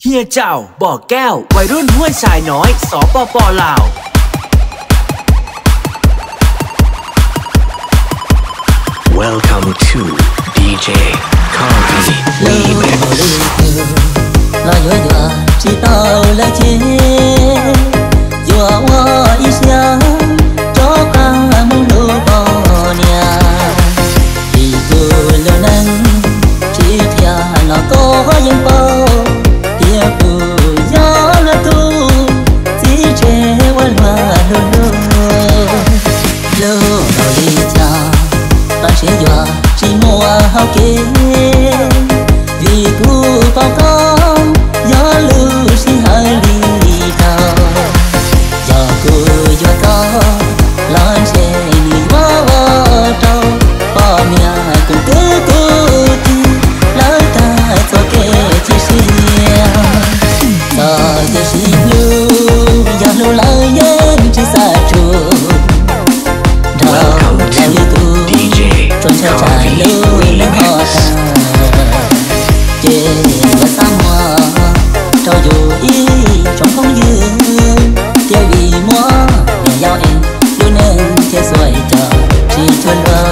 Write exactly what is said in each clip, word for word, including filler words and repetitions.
เฮียเจ้าบ่อแก้ววัยรุ่นห้วยทรายน้อยสปป.ลาว Welcome to ดี เจ Coffee Remix 那月月知道了天，月我一想，找阿姆鲁包娘，一个了能，只天那个人包，也不要了都，只这我乱噜噜，噜到一家，但是月只莫好给，vìกูbao con gió lưu si hơi đi tàu giờกูgió có lon xe đi vô trâu bỏ mía cùng cứ cứ đi lối ta cho kê chi xia giờ giờ si lưu giờ lưu lời nhân chỉ xa trụ đâu đâu đi tu trốn xa trái lưu lên họ ta và xa hoa cho dù ý trong không dương theo vì mua để giao em luôn nên theo xoay chờ chỉ thuần hoa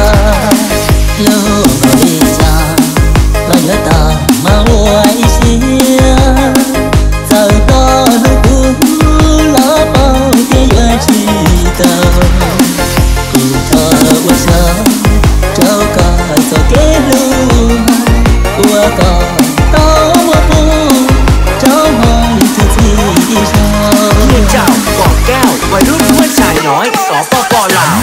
lâu rồi đi xa lo nhớ ta mà hoài xia giờ có lúc cũ lo bao thế giới chỉ tờ cụ thơ buổi sớm trâu cờ cho kế lưu qua còn tao mà bu cháu mong thứ gì sao เฮียเจ้าบ่อแก้ววัยรุ่นห้วยทรายน้อยสปป.ลาว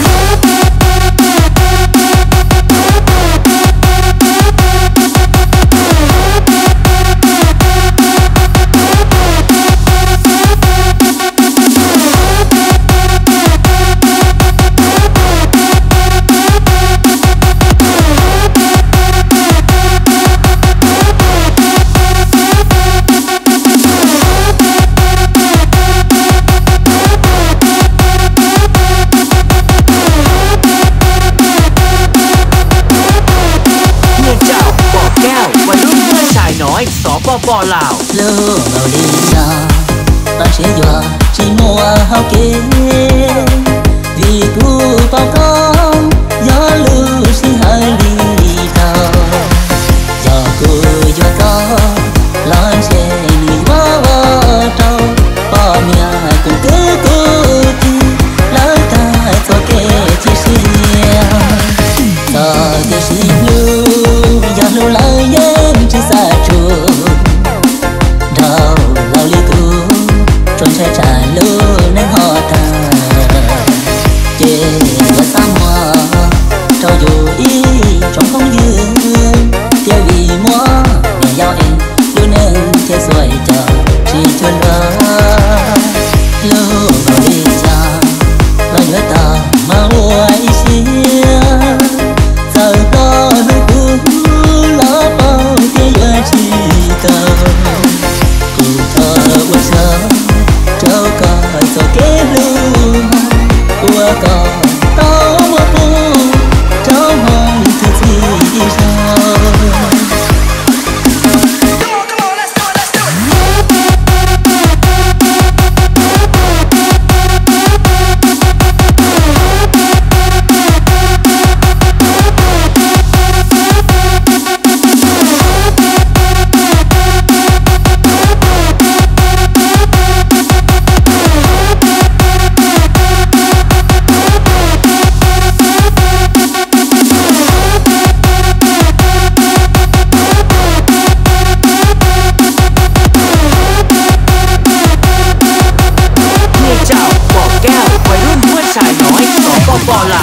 น้อยสปป.ลาว lâu lâu đi xa ta sẽ dọa chỉ mua hao kế vìกูbao con gió lưu si hơi đi tàu giờกูgió có lon xe đi vô trâu bỏ mía cùng cứ cứ đi lối ta cho kê chi xia giờ thì si lưu giờ lưu lời nhân chỉ xa trụ đâu lao li tu trốn xe trả lưu nên họ ta chê và xa hoa cho dù ý trong không dương theo vì mua để giao em luôn nên theo xoay chờ chỉ thuần hoa lâu vào đi xa lo nhớ ta mà hoài xia giờ có lúc cũ lo bao thế giới chỉ tờ cụ thơ buổi sớm trâu cờ cho kế lưu qua còn tao mà bu cháu mong thứ gì sao ชายน้อยสปป.ลาว